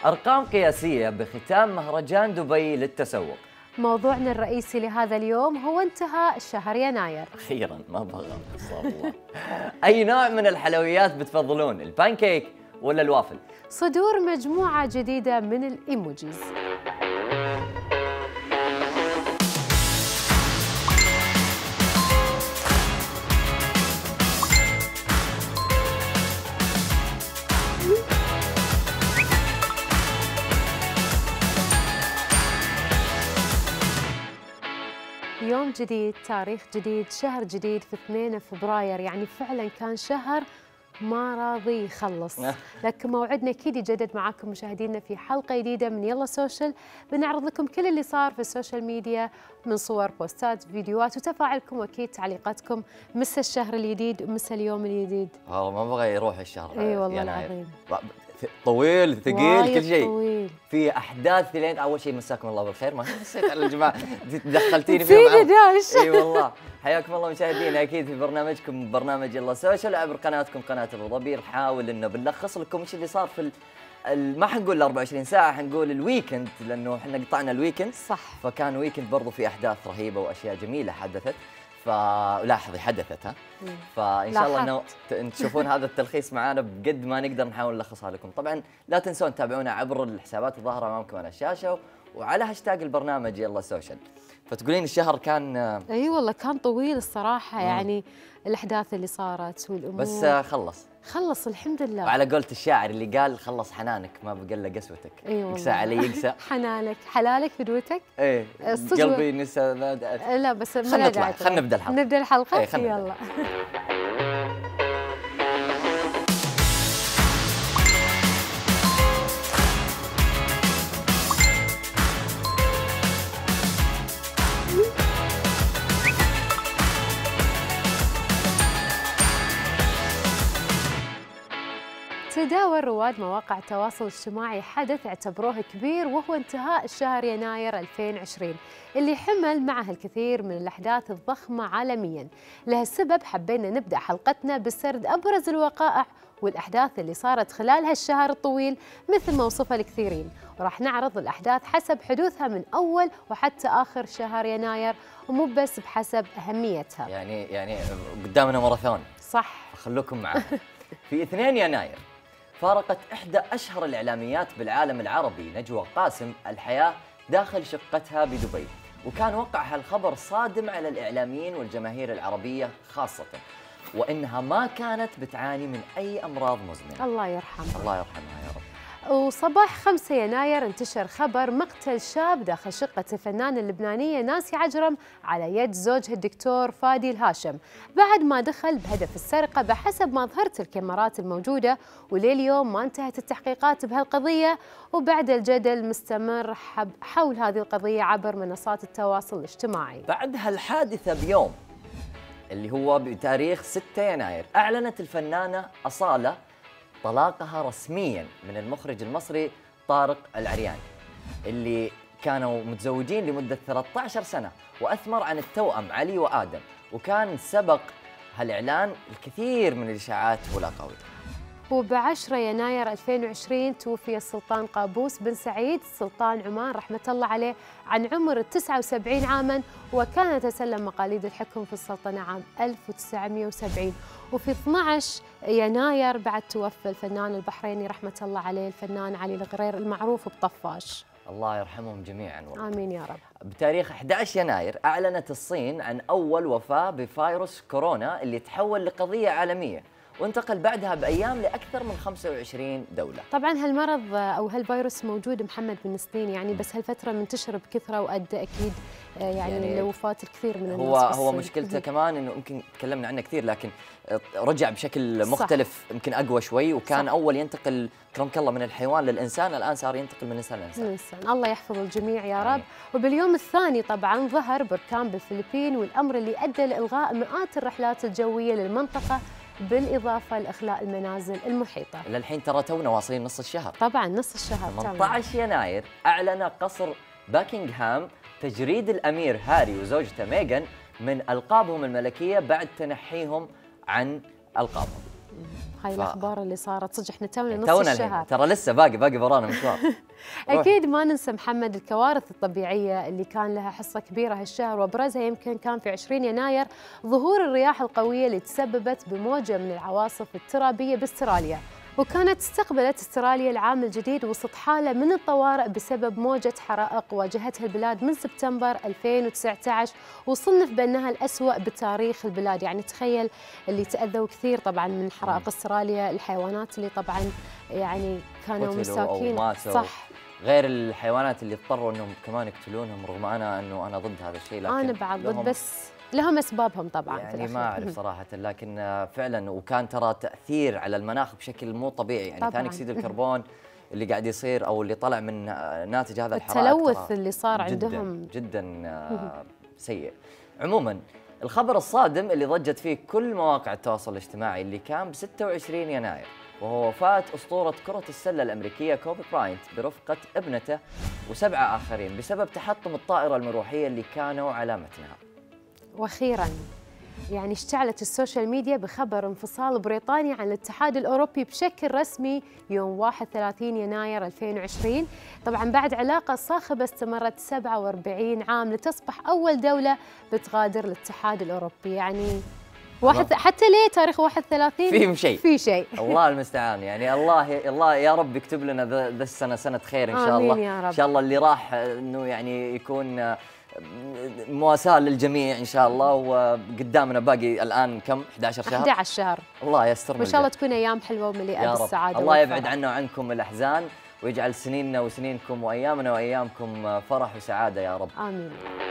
أرقام قياسية بختام مهرجان دبي للتسوق. موضوعنا الرئيسي لهذا اليوم هو انتهاء شهر يناير. أخيراً ما بغى الله. أي نوع من الحلويات بتفضلون؟ البانكيك ولا الوافل؟ صدور مجموعة جديدة من الإيموجيز. يوم جديد، تاريخ جديد، شهر جديد في 2 فبراير، يعني فعلا كان شهر ما راضي يخلص. لكن موعدنا اكيد يجدد معاكم مشاهدينا في حلقه جديده من يلا سوشيال، بنعرض لكم كل اللي صار في السوشيال ميديا من صور، بوستات، فيديوهات، وتفاعلكم واكيد تعليقاتكم مسا الشهر الجديد ومسا اليوم الجديد. ما بغى يروح الشهر. اي والله العظيم طويل ثقيل كل شيء طويل. في احداث لين اول شيء مساكم الله بالخير. ما نسيت على الجماعه دخلتيني في فيهم. داش. اي والله حياكم الله مشاهدينا اكيد في برنامجكم برنامج يلا سوشيال عبر قناتكم قناه ابو ظبي. نحاول انه بنلخص لكم ايش اللي صار في ما حنقول 24 ساعه، حنقول الويكند، لانه احنا قطعنا الويكند صح. فكان ويكند برضو في احداث رهيبه واشياء جميله حدثت. فلاحظي حدثت فان شاء الله انه تشوفون هذا التلخيص معانا بقد ما نقدر نحاول نلخصها لكم. طبعا لا تنسون تتابعونا عبر الحسابات الظاهره امامكم على الشاشه وعلى هاشتاج البرنامج يلا سوشيال. فتقولين الشهر كان اي والله كان طويل الصراحه. يعني الاحداث اللي صارت والامور بس خلص الحمد لله. وعلى قولة الشاعر اللي قال خلص حنانك ما بقى الا قسوتك. اي يقسى علي يقسى. حنانك حلالك فدوتك. ايه قلبي نسى لا بس خلينا نبدا الحلقه. نبدا الحلقه. ايه يلا. تداول رواد مواقع التواصل الاجتماعي حدث اعتبروه كبير، وهو انتهاء شهر يناير 2020 اللي حمل معه الكثير من الأحداث الضخمة عالمياً. لهالسبب حبينا نبدأ حلقتنا بسرد أبرز الوقائع والأحداث اللي صارت خلال هالشهر الطويل مثل ما وصفها الكثيرين، وراح نعرض الأحداث حسب حدوثها من أول وحتى آخر شهر يناير، ومو بس بحسب أهميتها. يعني قدامنا ماراثون. صح. خلوكم معنا. في 2 يناير فارقت إحدى أشهر الإعلاميات بالعالم العربي نجوى قاسم الحياة داخل شقتها بدبي، وكان وقع هالخبر صادم على الإعلاميين والجماهير العربية خاصة، وإنها ما كانت بتعاني من أي أمراض مزمنة. الله يرحمها. الله يرحمها يا رب. وصباح 5 يناير انتشر خبر مقتل شاب داخل شقة الفنانة اللبنانية ناسي عجرم على يد زوجها الدكتور فادي الهاشم، بعد ما دخل بهدف السرقة بحسب ما ظهرت الكاميرات الموجودة. ولليوم ما انتهت التحقيقات بهالقضية، وبعد الجدل مستمر حول هذه القضية عبر منصات التواصل الاجتماعي. بعد هالحادثة بيوم اللي هو بتاريخ 6 يناير أعلنت الفنانة أصالة طلاقها رسمياً من المخرج المصري طارق العرياني اللي كانوا متزوجين لمدة 13 سنة، وأثمر عن التوأم علي وآدم، وكان سبق هالإعلان الكثير من الإشاعات والأقاويل. وب10 يناير 2020 توفي السلطان قابوس بن سعيد سلطان عمان رحمة الله عليه عن عمر 79 عاماً، وكان يتسلم مقاليد الحكم في السلطنة عام 1970. وفي 12 يناير بعد توفى الفنان البحريني رحمة الله عليه الفنان علي الغرير المعروف بطفاش. الله يرحمهم جميعاً والله. آمين يا رب. بتاريخ 11 يناير أعلنت الصين عن أول وفاة بفيروس كورونا اللي تحول لقضية عالمية، وانتقل بعدها بأيام لأكثر من 25 دولة. طبعاً هالمرض أو هالفيروس موجود محمد من سنين يعني، بس هالفترة منتشر بكثرة وأدى أكيد يعني لوفاة الكثير من الناس. هو مشكلته كمان إنه يمكن تكلمنا عنه كثير، لكن رجع بشكل مختلف. صح. يمكن أقوى شوي، وكان صح. أول ينتقل كرمك الله من الحيوان للإنسان، الآن صار ينتقل من الإنسان للإنسان. الله يحفظ الجميع يا رب. وباليوم الثاني طبعاً ظهر بركان بالفلبين، والأمر اللي أدى لإلغاء مئات الرحلات الجوية للمنطقة، بالإضافة لإخلاء المنازل المحيطة. للحين ترى تونا واصلين نص الشهر. طبعاً نص الشهر. 18 يناير أعلن قصر باكنغهام تجريد الأمير هاري وزوجته ميغان من ألقابهم الملكية بعد تنحيهم عن ألقابهم. هاي الأخبار اللي صارت صدق إحنا تونا نص تونا الشهر. ترى لسه باقي ورانا مشوار. أكيد ما ننسى محمد الكوارث الطبيعية اللي كان لها حصة كبيرة هالشهر، وأبرزها يمكن كان في 20 يناير ظهور الرياح القوية اللي تسببت بموجة من العواصف الترابية باستراليا. وكانت استقبلت استراليا العام الجديد وسط حالة من الطوارئ بسبب موجة حرائق واجهتها البلاد من سبتمبر 2019، وصنف بأنها الأسوأ بتاريخ البلاد. يعني تخيل اللي تأذوا كثير طبعا من حرائق استراليا، الحيوانات اللي طبعا يعني كانوا مساكين. صح، غير الحيوانات اللي اضطروا انهم كمان يقتلونهم، رغم انا ضد هذا الشيء، لكن انا بعد ضد، بس لهم اسبابهم طبعا يعني ما اعرف صراحه. لكن فعلا وكان ترى تاثير على المناخ بشكل مو طبيعي. يعني ثاني اكسيد الكربون اللي قاعد يصير او اللي طلع من ناتج هذا الحرائق، التلوث اللي صار عندهم جدا سيء. عموما الخبر الصادم اللي ضجت فيه كل مواقع التواصل الاجتماعي اللي كان ب 26 يناير، وهو وفاة أسطورة كرة السلة الأمريكية كوبي براينت برفقة ابنته و7 آخرين بسبب تحطم الطائرة المروحية اللي كانوا على متنها. واخيرا يعني اشتعلت السوشيال ميديا بخبر انفصال بريطانيا عن الاتحاد الأوروبي بشكل رسمي يوم 31 يناير 2020، طبعا بعد علاقة صاخبة استمرت 47 عام لتصبح أول دولة بتغادر الاتحاد الأوروبي. يعني حتى ليه تاريخ 31 في شيء الله المستعان. يعني الله يا رب يكتب لنا ذا السنة سنة خير إن شاء الله. يا رب. إن شاء الله اللي راح إنه يعني يكون مواساة للجميع إن شاء الله. وقدامنا باقي الآن كم 11 شهر 11 شهر الله يستر، وإن شاء الله تكون أيام حلوة ومليئة بالسعادة. الله يبعد عنا وعنكم الأحزان ويجعل سنيننا وسنينكم وأيامنا وأيامكم فرح وسعادة يا رب. آمين.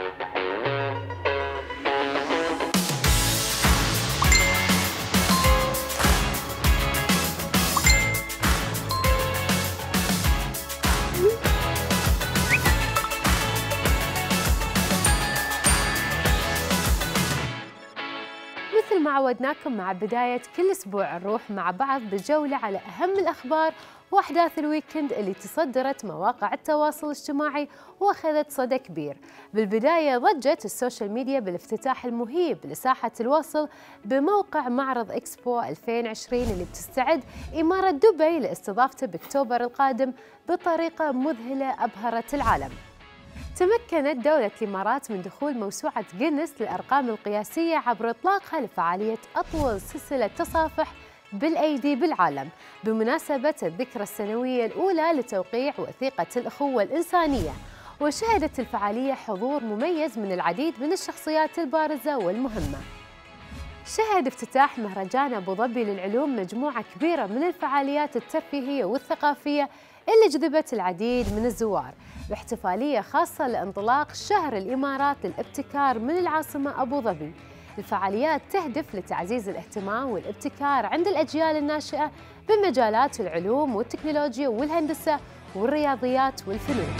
مثل ما عودناكم مع بداية كل أسبوع نروح مع بعض بجولة على أهم الأخبار وأحداث الويكند اللي تصدرت مواقع التواصل الاجتماعي وأخذت صدى كبير. بالبداية ضجت السوشيال ميديا بالافتتاح المهيب لساحة الوصل بموقع معرض إكسبو 2020 اللي بتستعد إمارة دبي لاستضافته بأكتوبر القادم بطريقة مذهلة أبهرت العالم. تمكنت دولة الإمارات من دخول موسوعة جينيس للأرقام القياسية عبر إطلاقها لفعالية أطول سلسلة تصافح بالأيدي بالعالم بمناسبة الذكرى السنوية الأولى لتوقيع وثيقة الأخوة الإنسانية. وشهدت الفعالية حضور مميز من العديد من الشخصيات البارزة والمهمة. شهد افتتاح مهرجان أبو ظبي للعلوم مجموعة كبيرة من الفعاليات الترفيهية والثقافية اللي جذبت العديد من الزوار باحتفالية خاصة لانطلاق شهر الإمارات للابتكار من العاصمة أبو ظبي. الفعاليات تهدف لتعزيز الاهتمام والابتكار عند الأجيال الناشئة بمجالات العلوم والتكنولوجيا والهندسة والرياضيات والفنون.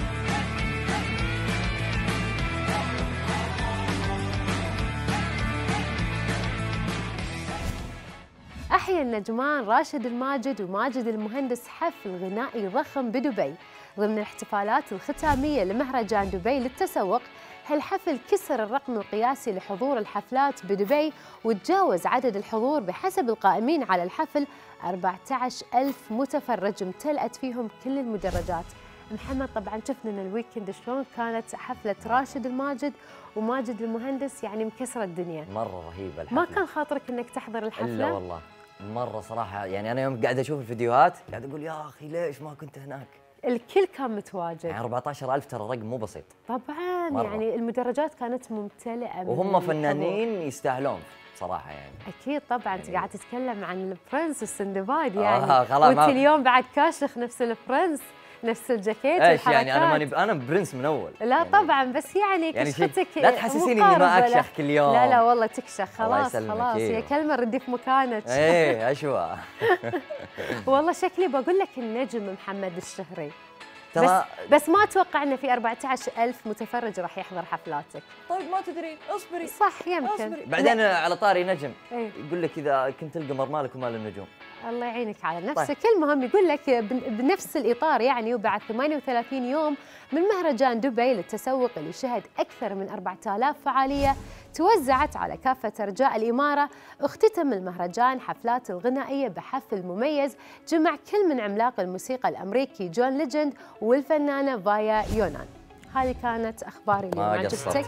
أحيا النجمان راشد الماجد وماجد المهندس حفل غنائي ضخم بدبي ضمن الاحتفالات الختامية لمهرجان دبي للتسوق. هالحفل كسر الرقم القياسي لحضور الحفلات بدبي وتجاوز عدد الحضور بحسب القائمين على الحفل 14,000 متفرج امتلأت فيهم كل المدرجات. محمد طبعا شفنا ان الويكند شلون كانت حفلة راشد الماجد وماجد المهندس، يعني مكسرة الدنيا مرة رهيبة الحفلة. ما كان خاطرك انك تحضر الحفلة؟ لا والله مرة صراحة. يعني أنا يوم قاعد أشوف الفيديوهات قاعد أقول يا أخي ليش ما كنت هناك؟ الكل كان متواجد. يعني 14,000 ترى رقم مو بسيط طبعا مرة. يعني المدرجات كانت ممتلئة وهم فنانين يستاهلون صراحة. يعني أكيد طبعا. أنت قاعد تتكلم عن البرنس والسندباد يعني خلاص. وأنت اليوم بعد كاشخ نفس البرنس، نفس الجاكيت ايش يعني انا برنس من اول. لا يعني طبعا بس يعني كشختك لا تحسسيني اني ما اكشخ كل يوم. لا والله تكشخ خلاص هي كلمه ردي في مكانك. ايه اشوى. والله شكلي بقول لك النجم محمد الشهري ترى بس ما اتوقع انه في 14,000 متفرج راح يحضر حفلاتك. طيب ما تدري اصبري. صح يمكن أصبري. بعدين على طاري نجم يقول لك اذا كنت القمر مالك ومال النجوم. الله يعينك على نفسك. المهم يقول لك بنفس الإطار يعني، وبعد 38 يوم من مهرجان دبي للتسوق اللي شهد أكثر من 4000 فعالية توزعت على كافة أرجاء الإمارة، اختتم المهرجان حفلات الغنائية بحفل مميز جمع كل من عملاق الموسيقى الأمريكي جون ليجند والفنانة فايا يونان. هذه كانت أخباري اليوم. عجبتك؟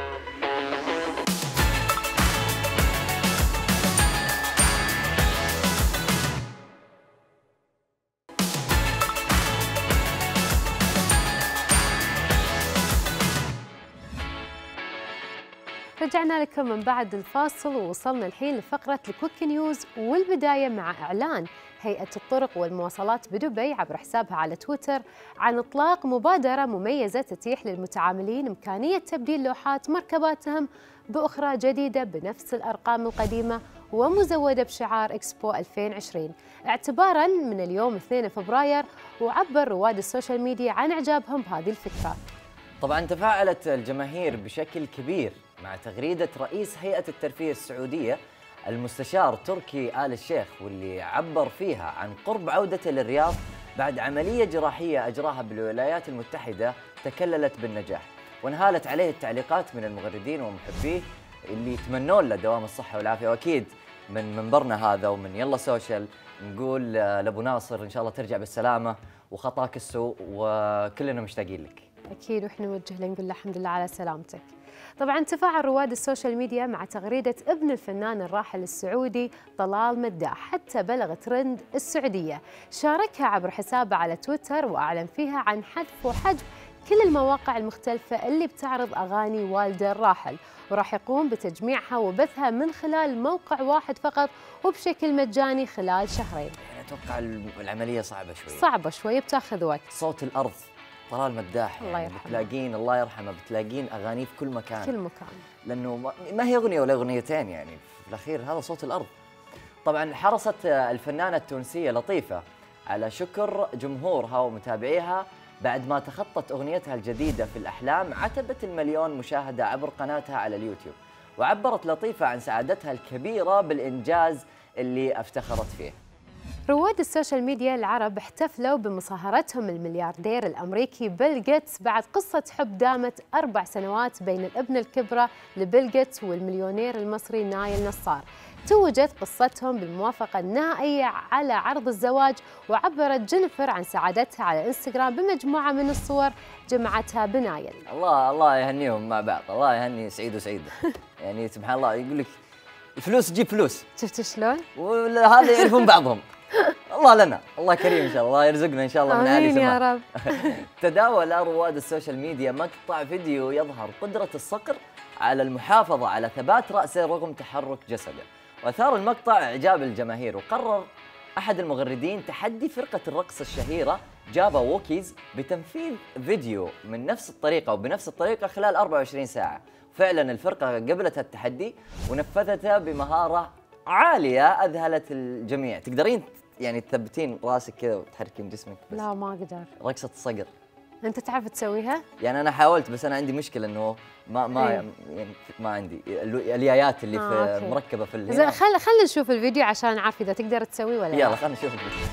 رجعنا لكم من بعد الفاصل ووصلنا الحين لفقرة الكوكي نيوز، والبداية مع إعلان هيئة الطرق والمواصلات بدبي عبر حسابها على تويتر عن إطلاق مبادرة مميزة تتيح للمتعاملين إمكانية تبديل لوحات مركباتهم بأخرى جديدة بنفس الأرقام القديمة ومزودة بشعار إكسبو 2020 اعتباراً من اليوم 2 فبراير. وعبر رواد السوشيال ميديا عن إعجابهم بهذه الفكرة. طبعا تفاعلت الجماهير بشكل كبير مع تغريدة رئيس هيئة الترفيه السعودية المستشار تركي آل الشيخ، واللي عبر فيها عن قرب عودته للرياض بعد عملية جراحية أجراها بالولايات المتحدة تكللت بالنجاح، وانهالت عليه التعليقات من المغردين ومحبيه اللي يتمنون له دوام الصحة والعافية. وأكيد من منبرنا هذا ومن يلا سوشيال نقول لأبو ناصر إن شاء الله ترجع بالسلامة وخطاك السوء، وكلنا مشتاقين لك. أكيد، وإحنا نوجه له نقول له الحمد لله على سلامتك. طبعا تفاعل رواد السوشيال ميديا مع تغريدة ابن الفنان الراحل السعودي طلال مداح حتى بلغ ترند السعودية، شاركها عبر حسابه على تويتر وأعلن فيها عن حذف وحجب كل المواقع المختلفة اللي بتعرض أغاني والده الراحل، وراح يقوم بتجميعها وبثها من خلال موقع واحد فقط وبشكل مجاني خلال شهرين. يعني أتوقع العملية صعبة شوي بتاخذ وقت. صوت الأرض طلال مداح الله يعني بتلاقين الله يرحمه بتلاقين أغانيه في كل مكان، لأنه ما هي أغنية ولا أغنيتين، يعني في الأخير هذا صوت الأرض. طبعا حرصت الفنانة التونسية لطيفة على شكر جمهورها ومتابعيها بعد ما تخطت أغنيتها الجديدة في الأحلام عتبة ال1,000,000 مشاهدة عبر قناتها على اليوتيوب، وعبرت لطيفة عن سعادتها الكبيرة بالإنجاز اللي افتخرت فيه. رواد السوشيال ميديا العرب احتفلوا بمصاهرتهم الملياردير الأمريكي بيل جيتس بعد قصة حب دامت 4 سنوات بين الابن الكبرى لبيل جيتس والمليونير المصري نايل نصار. توجت قصتهم بالموافقة النهائية على عرض الزواج، وعبرت جينيفر عن سعادتها على انستغرام بمجموعة من الصور جمعتها بنايل. الله يهنيهم مع بعض، الله يهني سعيد وسعيدة. يعني سبحان الله يقول لك الفلوس تجيب فلوس، شفت شلون؟ وهذا يعرفون بعضهم. الله لنا، الله كريم ان شاء الله يرزقنا ان شاء الله من عالي سماء. يا رب. تداول رواد السوشيال ميديا مقطع فيديو يظهر قدرة الصقر على المحافظة على ثبات رأسه رغم تحرك جسده، وأثار المقطع إعجاب الجماهير، وقرر أحد المغردين تحدي فرقة الرقص الشهيرة جابا ووكيز بتنفيذ فيديو من نفس الطريقة وبنفس الطريقة خلال 24 ساعة. فعلا الفرقة قبلت التحدي ونفذتها بمهارة عالية أذهلت الجميع. تقدرين يعني تثبتين راسك كذا وتحركين جسمك؟ بس لا ما أقدر. رقصة الصقر أنت تعرف تسويها؟ يعني أنا حاولت، بس أنا عندي مشكلة إنه يعني ما عندي اليايات اللي في مركبة في زين خلينا نشوف الفيديو عشان نعرف إذا تقدر تسويه ولا لا. يلا خلينا نشوف الفيديو.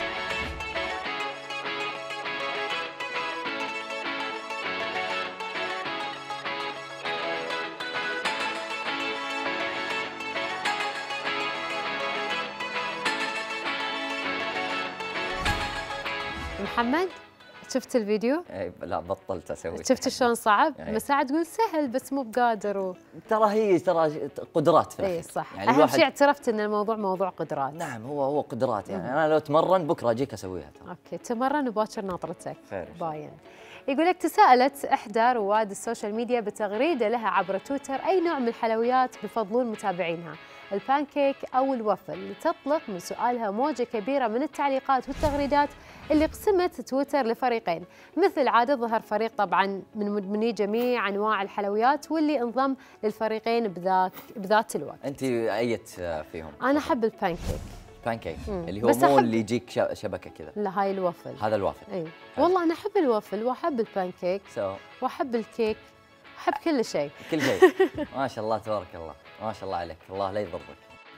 محمد شفت الفيديو؟ لا بطلت اسوي. شفت شلون صعب؟ مساعد تقول سهل بس مو بقادر ترى قدرات في الاخير. اي صح، يعني اهم شيء اعترفت ان الموضوع موضوع قدرات. نعم هو قدرات، يعني انا لو تمرن بكره اجيك اسويها. اوكي تمرن وباكر ناطرتك. باين. يقول لك تساءلت احدى رواد السوشيال ميديا بتغريده لها عبر تويتر اي نوع من الحلويات بيفضلون متابعينها، البانكيك او الوافل، لتطلق من سؤالها موجه كبيره من التعليقات والتغريدات اللي قسمت تويتر لفريقين. مثل عادة ظهر فريق طبعا من مدمني جميع انواع الحلويات واللي انضم للفريقين بذات الوقت. انت ايت فيهم؟ انا احب البانكيك اللي هو مو اللي يجيك شبكه كذا. لا هاي الوافل. هذا الوافل. اي والله انا احب الوافل واحب البانكيك واحب الكيك، احب كل شيء. كل شيء. ما شاء الله تبارك الله، ما شاء الله عليك، الله لا يضرك.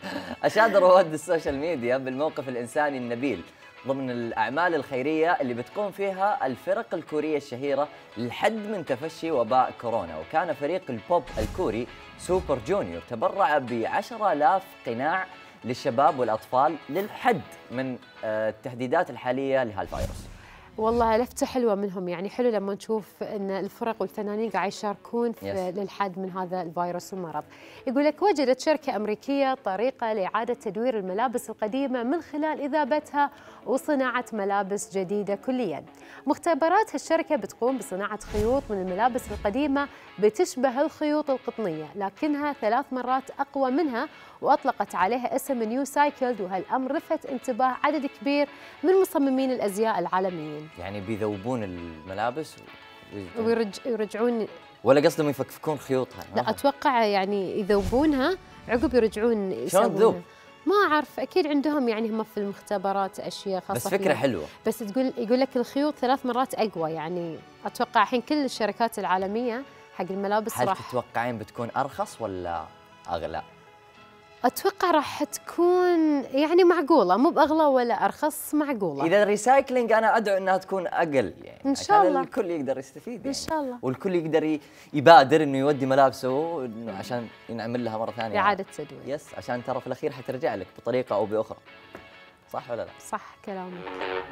أشاد رواد السوشيال ميديا بالموقف الإنساني النبيل ضمن الأعمال الخيرية اللي بتقوم فيها الفرق الكورية الشهيرة للحد من تفشي وباء كورونا. وكان فريق البوب الكوري سوبر جونيور تبرع ب10,000 قناع للشباب والأطفال للحد من التهديدات الحالية لهالفيروس. والله لفتة حلوة منهم، يعني حلو لما نشوف أن الفرق والفنانين قاعد يشاركون للحد من هذا الفيروس والمرض. يقول لك وجدت شركة أمريكية طريقة لإعادة تدوير الملابس القديمة من خلال إذابتها وصناعة ملابس جديدة كلياً. مختبرات هالشركة بتقوم بصناعة خيوط من الملابس القديمة بتشبه الخيوط القطنية لكنها 3 مرات أقوى منها، وأطلقت عليها اسم نيو سايكلد، وهالأمر لفت انتباه عدد كبير من مصممين الأزياء العالميين. يعني بيذوبون الملابس ويرجعون، ولا قصدهم يفكفكون خيوطها؟ لا أتوقع يعني يذوبونها عقب يرجعون يسوونها. شلون تذوب؟ ما أعرف، أكيد عندهم يعني هم في المختبرات أشياء خاصة. بس فكرة حلوة. بس يقول لك الخيوط 3 مرات أقوى، يعني أتوقع الحين كل الشركات العالمية حق الملابس هل تتوقعين بتكون أرخص ولا أغلى؟ أتوقع راح تكون يعني معقولة، مو بأغلى ولا أرخص، معقولة. إذا الريسايكلينج أنا أدعو أنها تكون أقل، يعني إن شاء الله الكل يقدر يستفيد يعني. إن شاء الله. والكل يقدر يبادر إنه يودي ملابسه عشان ينعمل لها مرة ثانية إعادة تدوير. يس، عشان ترى في الأخير حترجع لك بطريقة أو بأخرى. صح ولا لا؟ صح كلامك.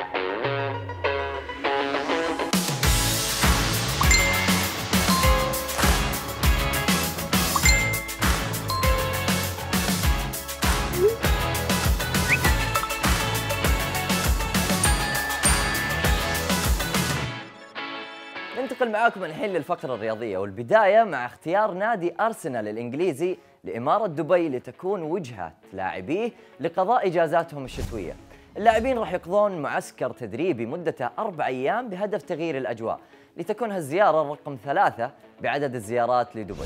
ننتقل معاكم الحين للفقرة الرياضية، والبداية مع اختيار نادي أرسنال الإنجليزي لإمارة دبي لتكون وجهة لاعبيه لقضاء إجازاتهم الشتوية. اللاعبين راح يقضون معسكر تدريبي مدته 4 أيام بهدف تغيير الأجواء، لتكون هالزيارة رقم 3 بعدد الزيارات لدبي.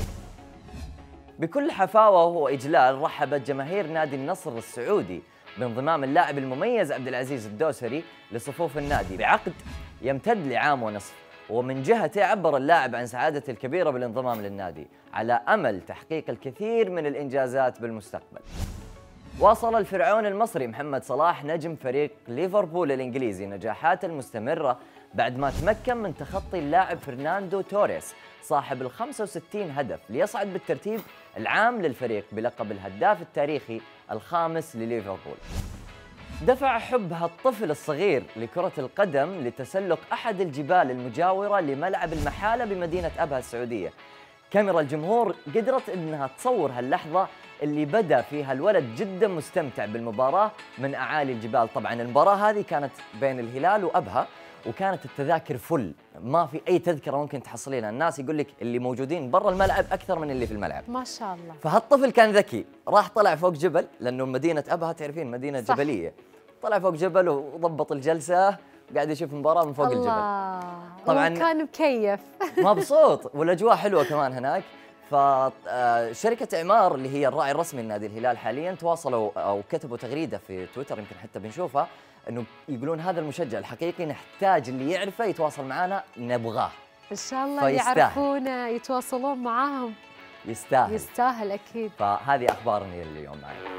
بكل حفاوة وإجلال رحبت جماهير نادي النصر السعودي بانضمام اللاعب المميز عبد العزيز الدوسري لصفوف النادي بعقد يمتد لعام ونصف. ومن جهته عبر اللاعب عن سعادته الكبيرة بالانضمام للنادي على أمل تحقيق الكثير من الإنجازات بالمستقبل. واصل الفرعون المصري محمد صلاح نجم فريق ليفربول الإنجليزي نجاحاته المستمرة بعد ما تمكن من تخطي اللاعب فرناندو توريس صاحب ال 65 هدف ليصعد بالترتيب العام للفريق بلقب الهداف التاريخي الخامس لليفربول. دفع حب هالطفل الصغير لكرة القدم لتسلق أحد الجبال المجاورة لملعب المحالة بمدينة أبها السعودية. كاميرا الجمهور قدرت أنها تصور هاللحظة اللي بدأ فيها الولد جدا مستمتع بالمباراة من أعالي الجبال. طبعا المباراة هذه كانت بين الهلال وأبها، وكانت التذاكر فل، ما في أي تذكرة ممكن تحصلينها. الناس يقول لك اللي موجودين برا الملعب أكثر من اللي في الملعب. ما شاء الله. فهالطفل كان ذكي، راح طلع فوق جبل، لأنه مدينة أبها تعرفين مدينة صح. جبلية. طلع فوق جبل وضبط الجلسة وقاعد يشوف المباراة من فوق الجبل. طبعا كان مكيف مبسوط، والأجواء حلوة كمان هناك. فشركة إعمار اللي هي الراعي الرسمي لنادي الهلال حاليا تواصلوا أو كتبوا تغريدة في تويتر يمكن حتى بنشوفها، انه يقولون هذا المشجع الحقيقي نحتاج اللي يعرفه يتواصل معنا، نبغاه. ان شاء الله يعرفونه يتواصلون معاهم. يستاهل اكيد. فهذه اخبارنا اليوم معي.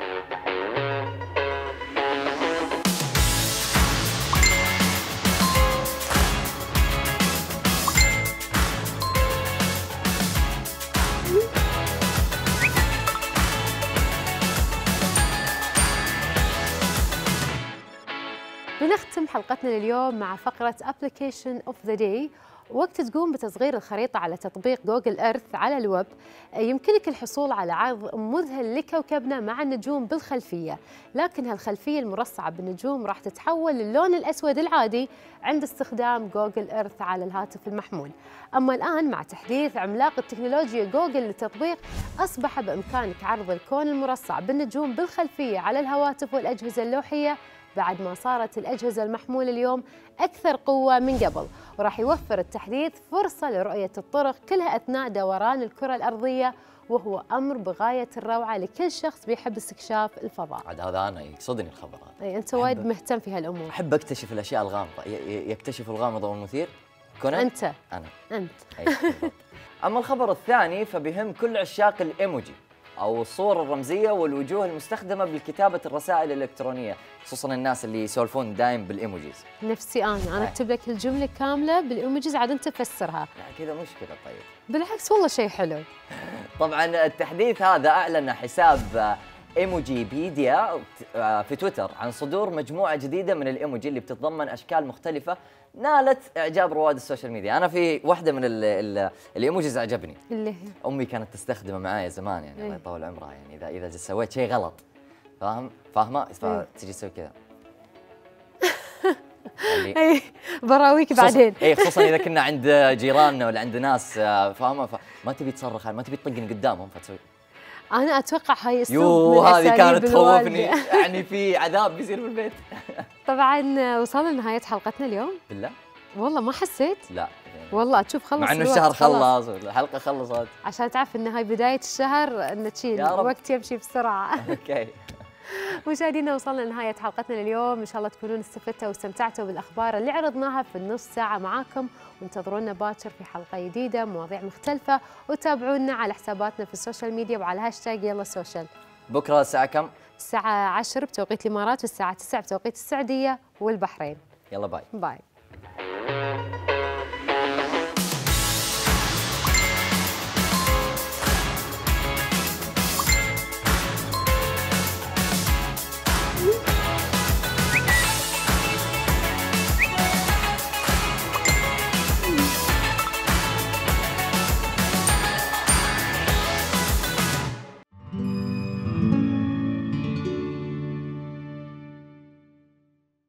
بنختم حلقتنا لليوم مع فقرة Application of the Day. وقت تقوم بتصغير الخريطة على تطبيق جوجل إيرث على الويب يمكنك الحصول على عرض مذهل لكوكبنا مع النجوم بالخلفية، لكن هالخلفية المرصعة بالنجوم راح تتحول للون الأسود العادي عند استخدام جوجل إيرث على الهاتف المحمول. أما الآن مع تحديث عملاق التكنولوجيا جوجل للتطبيق أصبح بإمكانك عرض الكون المرصع بالنجوم بالخلفية على الهواتف والأجهزة اللوحية، بعد ما صارت الأجهزة المحمولة اليوم أكثر قوة من قبل. وراح يوفر التحديث فرصة لرؤية الطرق كلها أثناء دوران الكرة الأرضية، وهو أمر بغاية الروعة لكل شخص بيحب استكشاف الفضاء. عاد هذا أنا يقصدني الخبر هذا. أي أنت وايد مهتم في هالأمور. أحب أكتشف الأشياء الغامضة. يكتشف الغامض والمثير كونان. أنت. أنا. أنت. أما الخبر الثاني فبيهم كل عشاق الإيموجي، او الصور الرمزيه والوجوه المستخدمه بالكتابه الرسائل الالكترونيه، خصوصا الناس اللي يسولفون دايم بالايموجيز. نفسي انا اكتب لك الجمله كامله بالايموجيز عاد انت تفسرها. لا كذا مشكله. طيب بالعكس والله شيء حلو. طبعا التحديث هذا اعلن حساب ايموجي بيديا في تويتر عن صدور مجموعه جديده من الايموجي اللي بتتضمن اشكال مختلفه نالت اعجاب رواد السوشيال ميديا. انا في واحده من الايموجيز عجبني، اللي هي امي كانت تستخدمه معايا زمان يعني الله يطول عمرها، يعني اذا سويت شيء غلط فاهمه فتجي تسوي كذا. اي براويك بعدين. اي خصوصا اذا كنا عند جيراننا ولا عند ناس فاهمه، ما تبي تصرخ، ما تبي تطقني قدامهم فتسوي. انا اتوقع هاي اسلوب من هذه كانت تخوفني. يعني في عذاب بيصير بالبيت. طبعا وصلنا لنهايه حلقتنا اليوم. بالله والله ما حسيت. لا والله تشوف خلص، مع انه الشهر خلص والحلقه خلصت. عشان تعرف ان هاي بدايه الشهر ان الوقت يمشي بسرعه. اوكي مشاهدينا وصلنا لنهايه حلقتنا لليوم، ان شاء الله تكونون استفدتوا واستمتعتوا بالاخبار اللي عرضناها في النص ساعه معاكم، وانتظرونا باكر في حلقه جديده مواضيع مختلفه، وتابعونا على حساباتنا في السوشيال ميديا وعلى هاشتاج يلا سوشيال. بكره الساعه كم؟ الساعه 10 بتوقيت الامارات والساعه 9 بتوقيت السعوديه والبحرين. يلا باي. باي.